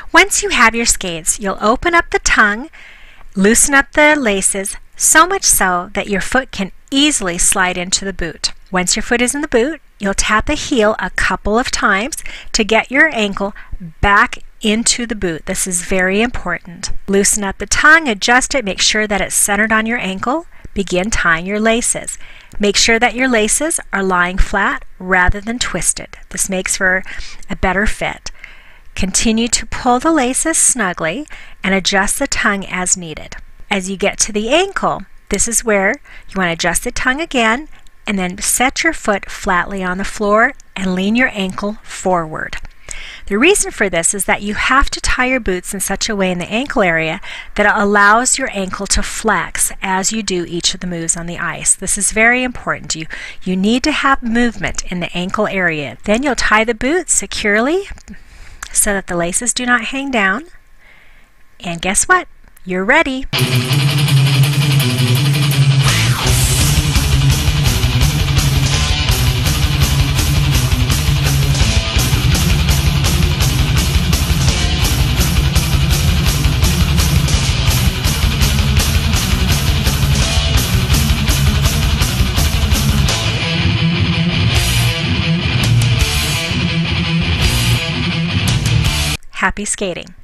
Once you have your skates, you'll open up the tongue, loosen up the laces, so much so that your foot can easily slide into the boot. Once your foot is in the boot, you'll tap the heel a couple of times to get your ankle back into the boot. This is very important. Loosen up the tongue, adjust it, make sure that it's centered on your ankle. Begin tying your laces. Make sure that your laces are lying flat rather than twisted. This makes for a better fit. Continue to pull the laces snugly and adjust the tongue as needed. As you get to the ankle, this is where you want to adjust the tongue again and then set your foot flatly on the floor and lean your ankle forward. The reason for this is that you have to tie your boots in such a way in the ankle area that it allows your ankle to flex as you do each of the moves on the ice. This is very important. You need to have movement in the ankle area. Then you'll tie the boot securely so that the laces do not hang down. And guess what? You're ready. Happy skating!